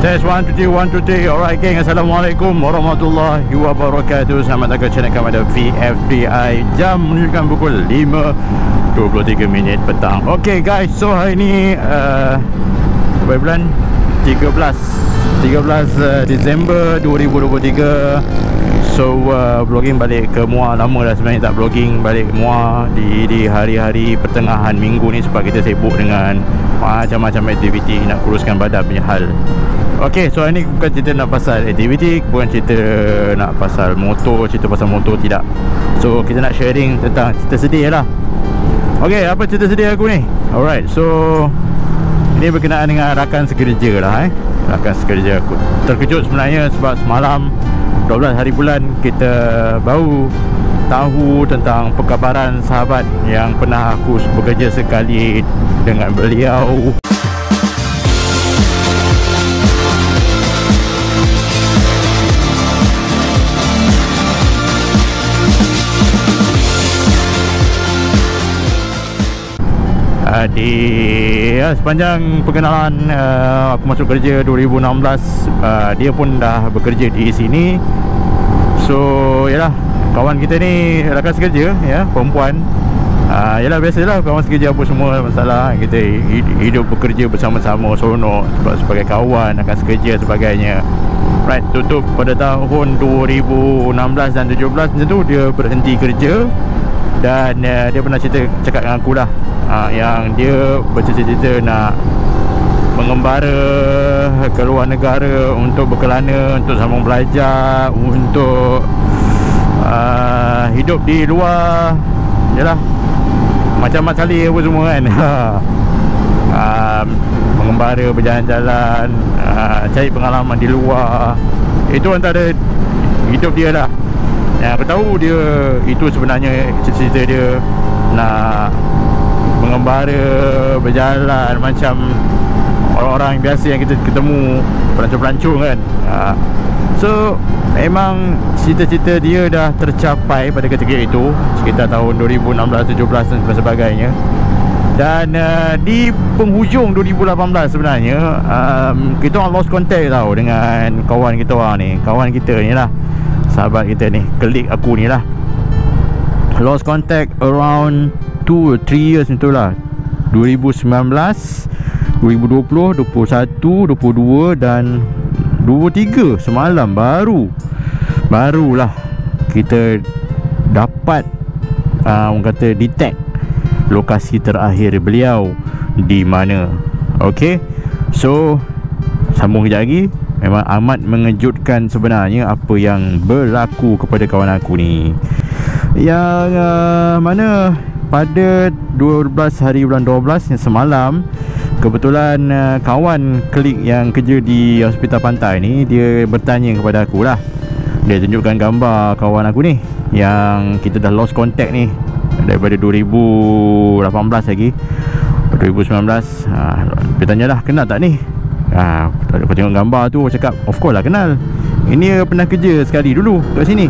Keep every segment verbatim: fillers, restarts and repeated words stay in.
Test one two three one two three. Alright geng, Assalamualaikum warahmatullahi wabarakatuh. Selamat datang ke channel kami ada V F D I. Jam menunjukkan pukul lima dua puluh tiga minit petang. Okay guys, so hari ni uh, berapa bulan? tiga belas uh, Disember dua ribu dua puluh tiga. So uh, vlogging balik ke Muar. Lama dah sebenarnya tak vlogging balik Muar di di hari-hari pertengahan minggu ni, sebab kita sibuk dengan macam-macam aktiviti nak kuruskan badan punya hal. Okay, so hari ni bukan cerita nak pasal aktiviti, bukan cerita nak pasal motor, cerita pasal motor tidak. So kita nak sharing tentang cerita sedih lah. Okay, apa cerita sedih aku ni? Alright, so ini berkenaan dengan rakan sekerja lah eh. Rakan sekerja aku terkejut sebenarnya sebab semalam dua belas hari bulan kita baru tahu tentang perkabaran sahabat yang pernah aku bekerja sekali dengan beliau. Uh, di ya, sepanjang perkenalan uh, aku masuk kerja dua ribu enam belas, uh, dia pun dah bekerja di sini. So yalah, kawan kita ni rakan sekerja ya, perempuan. uh, Yalah, biasalah kawan sekerja apa semua masalah. Kita hidup bekerja bersama-sama, seronok sebab sebagai kawan, rakan sekerja sebagainya. Right, tutup pada tahun dua ribu enam belas dan tujuh belas macam tu dia berhenti kerja. Dan uh, dia pernah cerita, cakap dengan aku lah, uh, yang dia bercita-cita nak mengembara ke luar negara untuk berkelana, untuk sambung belajar, untuk uh, hidup di luar. Yalah, macam Mat Saleh apa semua kan. uh, Mengembara, berjalan-jalan, uh, cari pengalaman di luar. Itu antara hidup dia lah. Yang aku tahu dia, itu sebenarnya cita-cita dia nak mengembara, berjalan macam orang-orang biasa yang kita ketemu, pelancong-pelancong kan. ha. So memang cita-cita dia dah tercapai pada ketika itu, sekitar tahun dua ribu enam belas, tujuh belas dan sebagainya. Dan uh, di penghujung dua ribu lapan belas sebenarnya, um, kita orang lost contact tau dengan kawan kita orang ni. Kawan kita ni lah, sahabat kita ni, klik aku ni lah, lost contact around two or three years itulah. Dua ribu sembilan belas, dua ribu dua puluh, dua puluh satu, dua puluh dua dan dua puluh tiga. Semalam baru Barulah kita dapat uh, orang kata detect lokasi terakhir beliau di mana. Okay, so sambung kejap lagi. Memang amat mengejutkan sebenarnya apa yang berlaku kepada kawan aku ni. Yang uh, mana pada dua belas hari bulan dua belas yang semalam, kebetulan uh, kawan klik yang kerja di hospital pantai ni, dia bertanya kepada aku lah. Dia tunjukkan gambar kawan aku ni yang kita dah lost contact ni daripada dua ribu lapan belas lagi, dua ribu sembilan belas. ha, Dia tanyalah, kenal tak ni? Ha, aku tengok gambar tu, aku cakap of course lah kenal. Ini pernah kerja sekali dulu kat sini.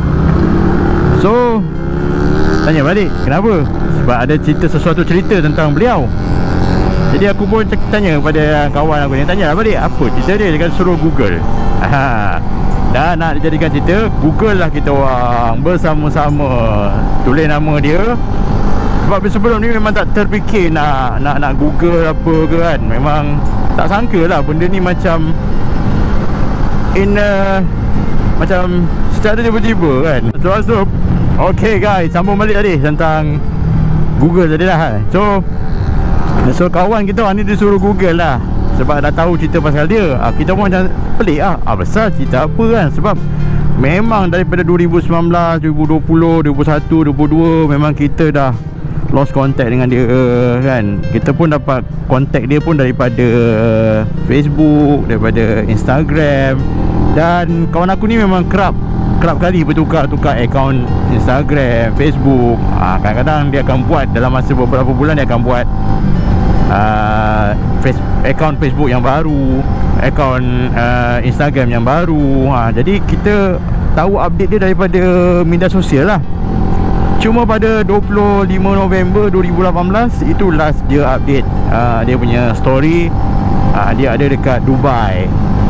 So tanya balik, kenapa? Sebab ada cerita, sesuatu cerita tentang beliau. Jadi aku pun tanya pada kawan aku ni, tanya balik apa cerita dia. Dia kan suruh Google. ha, Dan nak dijadikan cerita, Google lah kita orang bersama-sama, tulis nama dia. Sebab sebelum ni memang tak terfikir nak nak nak Google apa ke kan. Memang tak sangka lah benda ni macam in uh, macam secara tiba-tiba kan. So, so okay guys, sambung balik tadi tentang Google tadi lah. So So kawan kita orang ni disuruh Google lah, sebab dah tahu cerita pasal dia. ah, Kita pun macam pelik lah, ah, besar cerita apa kan. Sebab memang daripada dua ribu sembilan belas, dua ribu dua puluh, dua ribu satu, dua ribu dua memang kita dah lost contact dengan dia kan. Kita pun dapat contact dia pun daripada Facebook, daripada Instagram. Dan kawan aku ni memang kerap Kerap kali bertukar-tukar akaun Instagram, Facebook. ha, Kadang-kadang dia akan buat dalam masa beberapa bulan, dia akan buat uh, face, akaun Facebook yang baru, akaun uh, Instagram yang baru. ha, Jadi kita tahu update dia daripada media sosial lah. Cuma pada dua puluh lima November dua ribu lapan belas, itu last dia update uh, dia punya story. uh, Dia ada dekat Dubai.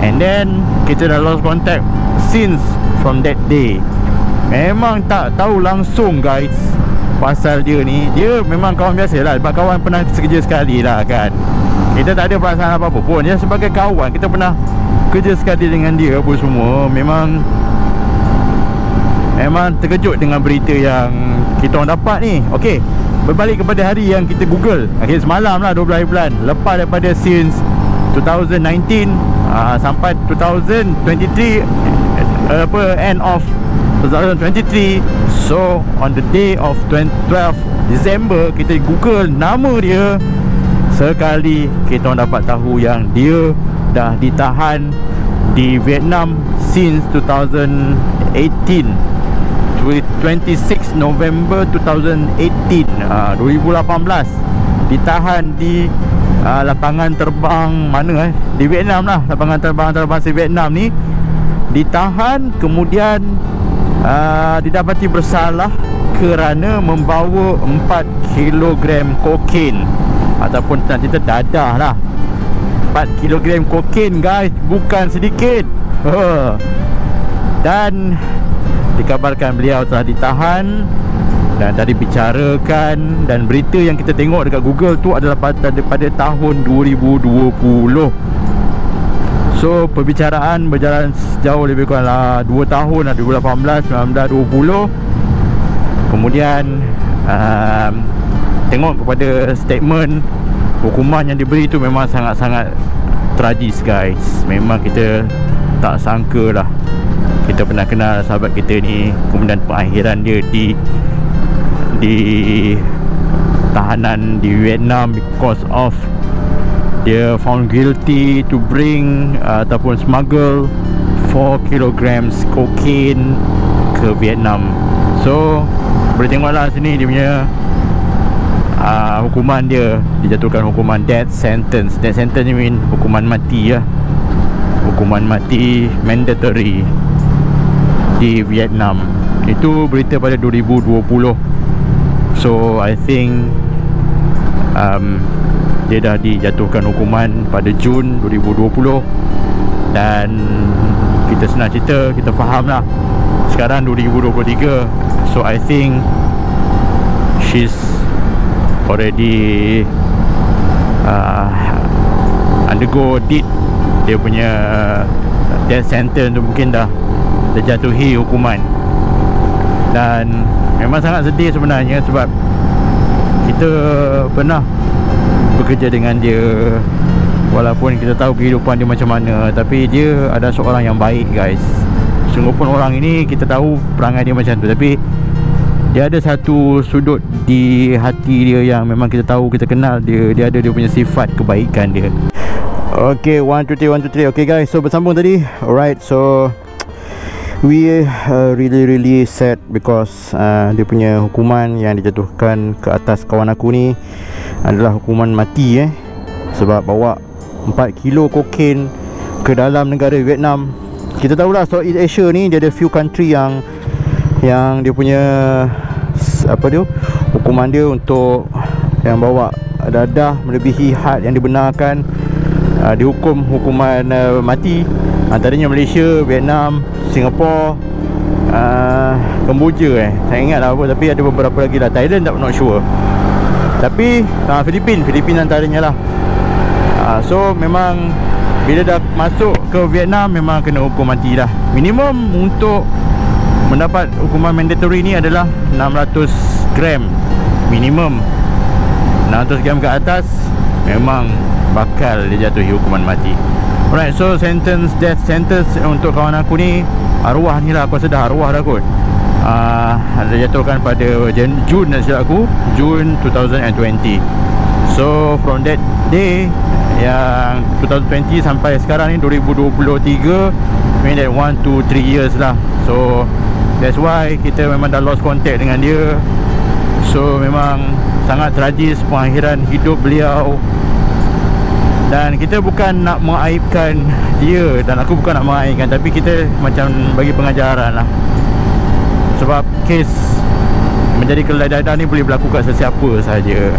And then kita dah lost contact since from that day. Memang tak tahu langsung guys pasal dia ni. Dia memang kawan biasa lah, sebab kawan pernah kerja sekali lah kan. Kita tak ada perasaan apa-apa pun. Dia sebagai kawan, kita pernah kerja sekali dengan dia apa semua. Memang Memang terkejut dengan berita yang kita orang dapat ni. Okey, berbalik kepada hari yang kita google. Akhir semalam lah, dua belas hari bulan. Lepas daripada since twenty nineteen uh, sampai twenty twenty-three, uh, apa, end of twenty twenty-three. So on the day of twelve December, kita google nama dia. Sekali kita orang dapat tahu yang dia dah ditahan di Vietnam since twenty eighteen, twenty-six November twenty eighteen, uh, dua ribu lapan belas. Ditahan di uh, lapangan terbang mana eh? Di Vietnam lah, lapangan terbang antarabangsa Vietnam ni. Ditahan, kemudian uh, didapati bersalah kerana membawa empat kilogram kokain, ataupun nak cerita dadah lah. Empat kilogram kokain guys, bukan sedikit. uh. Dan dikabarkan beliau telah ditahan. Dan tadi bicarakan, dan berita yang kita tengok dekat Google tu adalah pada, pada tahun dua ribu dua puluh. So perbicaraan berjalan sejauh lebih kurang lah dua tahun lah, dua ribu lapan belas, sembilan belas, dua puluh. Kemudian um, tengok kepada statement, hukuman yang diberi tu memang sangat-sangat tragis guys. Memang kita tak sangka lah. Kita pernah kenal sahabat kita ni, kemudian pengakhiran dia di di tahanan di Vietnam because of dia found guilty to bring uh, ataupun smuggle four kilograms cocaine ke Vietnam. So boleh tengoklah sini dia punya uh, hukuman dia. Dijatuhkan hukuman death sentence. Death sentence ni mean hukuman mati ya. Hukuman mati mandatory di Vietnam. Itu berita pada dua ribu dua puluh. So I think um, dia dah dijatuhkan hukuman pada Jun dua ribu dua puluh. Dan kita senang cerita, kita faham lah sekarang dua ribu dua puluh tiga. So I think she's already uh, undergo did dia punya death sentence tu, mungkin dah dijatuhi hukuman. Dan memang sangat sedih sebenarnya, sebab kita pernah bekerja dengan dia. Walaupun kita tahu kehidupan dia macam mana, tapi dia adalah seorang yang baik guys. Sungguh pun orang ini kita tahu perangai dia macam tu, tapi dia ada satu sudut di hati dia yang memang kita tahu, kita kenal dia. Dia ada dia punya sifat kebaikan dia. Okay, one, two, three, one, two, three. Okay guys, so bersambung tadi. Alright, so we uh, really really sad because uh, dia punya hukuman yang dijatuhkan ke atas kawan aku ni adalah hukuman mati eh. Sebab bawa empat kilo kokain ke dalam negara Vietnam. Kita tahulah Southeast Asia ni dia ada few country yang yang dia punya apa dia, hukuman dia untuk yang bawa dadah melebihi had yang dibenarkan uh, dihukum hukuman uh, mati. Antaranya Malaysia, Vietnam, Singapura, uh, Kemboja eh. Saya ingat lah apa, tapi ada beberapa lagi lah. Thailand tak, not sure. Tapi uh, Filipin, Filipin antaranya lah. uh, So memang bila dah masuk ke Vietnam memang kena hukum mati lah. Minimum untuk mendapat hukuman mandatory ni adalah enam ratus gram. Minimum enam ratus gram ke atas memang bakal dijatuhi hukuman mati. Alright, so sentence, death sentence untuk kawan aku ni, arwah ni lah, aku rasa dah arwah dah kot. uh, Dijatuhkan pada Jun, nak silap aku, Jun twenty twenty. So from that day yang twenty twenty sampai sekarang ni dua ribu dua puluh tiga, mean that one to three years lah. So that's why kita memang dah lost contact dengan dia. So memang sangat tragis pengakhiran hidup beliau. Dan kita bukan nak mengaibkan dia, dan aku bukan nak mengaibkan, tapi kita macam bagi pengajaran lah. Sebab kes menjadi kelai dadah ni boleh berlaku kat sesiapa saja.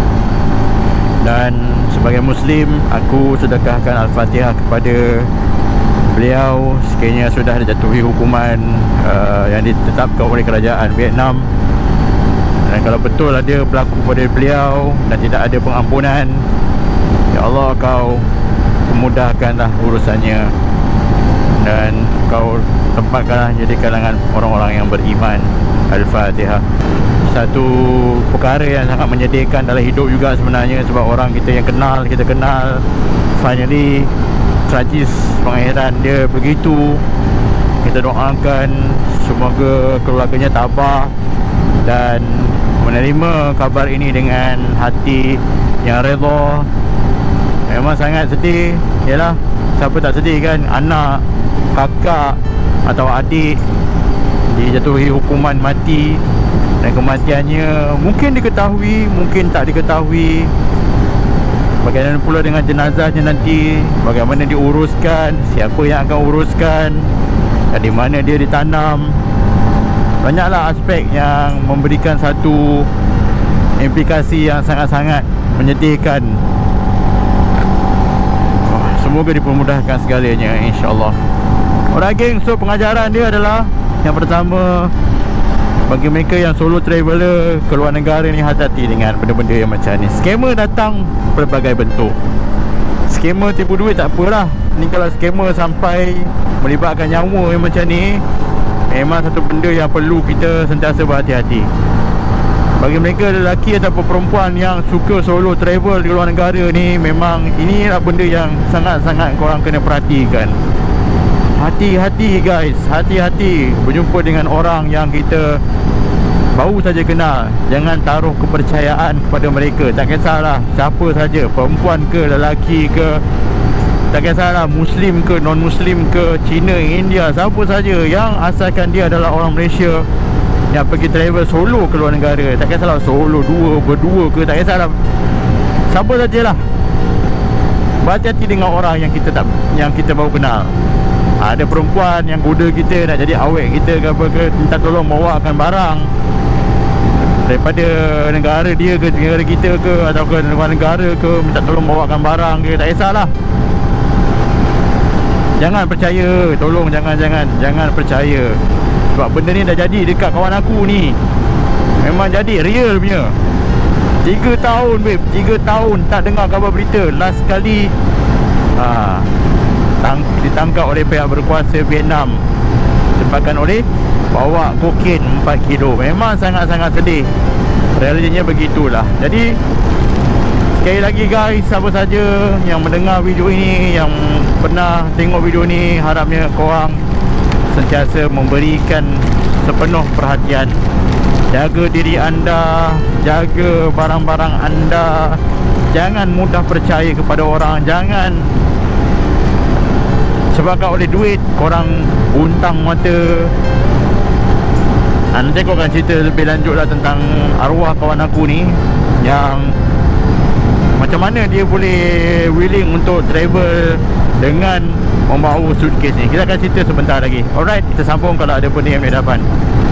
Dan sebagai Muslim, aku sedekahkan Al-Fatihah kepada beliau sekiranya sudah dijatuhi hukuman uh, yang ditetapkan oleh kerajaan Vietnam, dan kalau betul ada berlaku pada beliau dan tidak ada pengampunan, ya Allah, kau mudahkanlah urusannya dan kau tempatkanlah jadi kalangan orang-orang yang beriman. Al-Fatihah. Satu perkara yang sangat menyedihkan dalam hidup juga sebenarnya, sebab orang kita yang kenal, kita kenal, finally tragis pengakhiran dia begitu. Kita doakan semoga keluarganya tabah dan menerima kabar ini dengan hati yang redha. Memang sangat sedih. Yalah, siapa tak sedih kan? Anak, kakak atau adik dijatuhi hukuman mati, dan kematiannya mungkin diketahui, mungkin tak diketahui. Bagaimana pula dengan jenazahnya nanti? Bagaimana diuruskan? Siapa yang akan uruskan? Dan di mana dia ditanam? Banyaklah aspek yang memberikan satu implikasi yang sangat-sangat menyedihkan. Oh, semoga dipermudahkan segalanya, insyaAllah. Alright geng, so pengajaran dia adalah yang pertama, bagi mereka yang solo traveller ke luar negara ni, hati-hati dengan benda-benda yang macam ni. Scammer datang berbagai bentuk. Scammer tipu duit tak apalah. Ni kalau scammer sampai melibatkan nyawa yang macam ni, memang satu benda yang perlu kita sentiasa berhati-hati. Bagi mereka lelaki ataupun perempuan yang suka solo travel di luar negara ni, memang inilah benda yang sangat-sangat korang kena perhatikan. Hati-hati guys, hati-hati berjumpa dengan orang yang kita baru saja kenal. Jangan taruh kepercayaan kepada mereka. Tak kisahlah siapa saja, perempuan ke, lelaki ke, tak kisahlah Muslim ke, non-Muslim ke, Cina, India, siapa saja yang asalkan dia adalah orang Malaysia yang pergi travel solo ke luar negara. Tak kisahlah solo, dua, berdua ke, tak kisahlah siapa sajalah. Berhati-hati dengan orang yang kita tak, yang kita baru kenal. Ada perempuan yang goda kita nak jadi awet kita ke apa ke, minta tolong bawakan barang daripada negara dia ke negara kita ke, atau ke luar negara ke, minta tolong bawakan barang ke, tak kisahlah. Jangan percaya, tolong jangan jangan jangan percaya. Sebab benda ni dah jadi dekat kawan aku ni. Memang jadi real punya. Tiga tahun babe, tiga tahun tak dengar khabar berita. Last kali ha, ditangkap oleh pihak berkuasa Vietnam disebabkan oleh bawa kokain empat kilo. Memang sangat-sangat sedih. Realitinya begitulah. Jadi sekali lagi guys, siapa saja yang mendengar video ini, yang pernah tengok video ni, harapnya korang sentiasa memberikan sepenuh perhatian. Jaga diri anda, jaga barang-barang anda. Jangan mudah percaya kepada orang. Jangan sebabkan oleh duit korang buntang mata. ha, Nanti aku akan cerita lebih lanjut lah tentang arwah kawan aku ni, yang macam mana dia boleh willing untuk travel dengan membawa suitcase ni. Kita akan cerita sebentar lagi. Alright, kita sambung kalau ada benda yang boleh dapat.